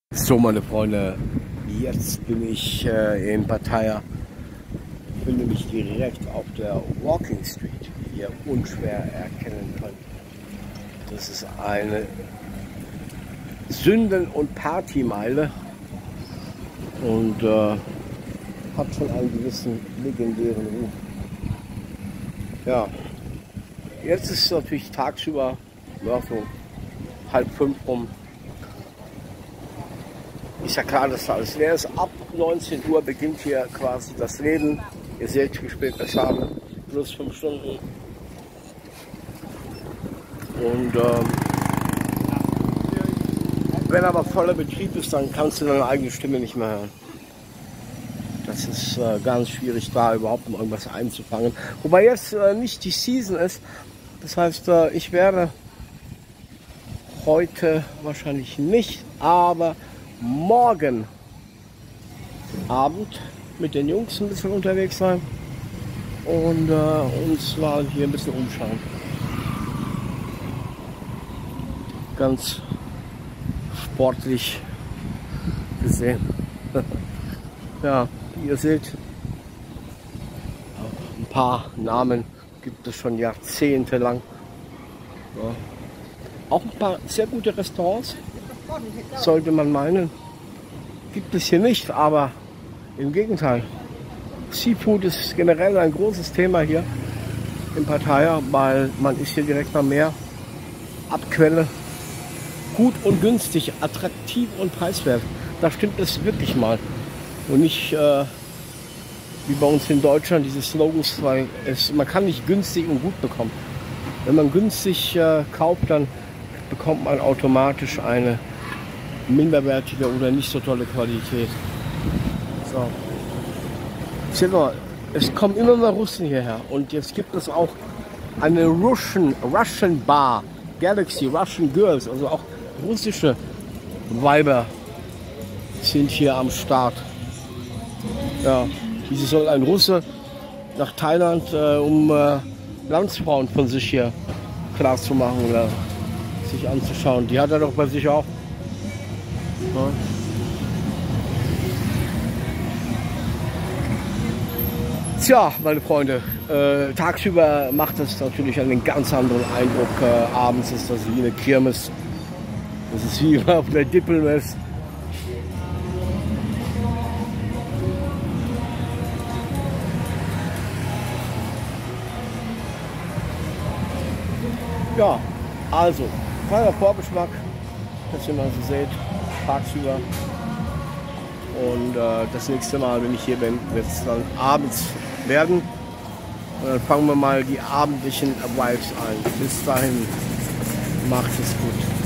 So, meine Freunde, jetzt bin ich in Pattaya. Ich bin nämlich direkt auf der Walking Street, die ihr unschwer erkennen könnt. Das ist eine Sünden- und Partymeile und hat schon einen gewissen legendären Ruf. Ja, jetzt ist es natürlich tagsüber, ja, so 4:30 rum. Ist ja klar, dass da alles leer ist. Ab 19 Uhr beginnt hier quasi das Leben. Ihr seht, wie spät wir haben. Plus 5 Stunden. Und wenn aber voller Betrieb ist, dann kannst du deine eigene Stimme nicht mehr hören. Das ist ganz schwierig, da überhaupt mal irgendwas einzufangen. Wobei jetzt nicht die Season ist. Das heißt, ich werde heute wahrscheinlich nicht, aber morgen Abend mit den Jungs ein bisschen unterwegs sein und uns mal hier ein bisschen umschauen. Ganz sportlich gesehen. Ja, wie ihr seht, ein paar Namen gibt es schon jahrzehntelang. Ja. Auch ein paar sehr gute Restaurants, sollte man meinen. Gibt es hier nicht, aber im Gegenteil. Seafood ist generell ein großes Thema hier in Pattaya, weil man ist hier direkt am Meer, Abquelle, gut und günstig, attraktiv und preiswert. Da stimmt es wirklich mal. Und nicht wie bei uns in Deutschland diese Slogans, weil man kann nicht günstig und gut bekommen. Wenn man günstig kauft, dann bekommt man automatisch eine minderwertige oder nicht so tolle Qualität. So. Seht mal, es kommen immer mehr Russen hierher und jetzt gibt es auch eine Russian Bar, Galaxy, Russian Girls, also auch russische Weiber sind hier am Start. Ja, wieso soll ein Russe nach Thailand, um Landsfrauen von sich hier klar zu machen oder sich anzuschauen? Die hat er doch bei sich auch. Ja. Tja, meine Freunde, tagsüber macht es natürlich einen ganz anderen Eindruck. Abends ist das wie eine Kirmes. Das ist wie auf der Dippelmess. Ja, also, kleiner Vorgeschmack, dass ihr mal so seht, tagsüber. Und das nächste Mal, wenn ich hier bin, wird es dann abends werden. Und dann fangen wir mal die abendlichen Vibes ein. Bis dahin, macht es gut.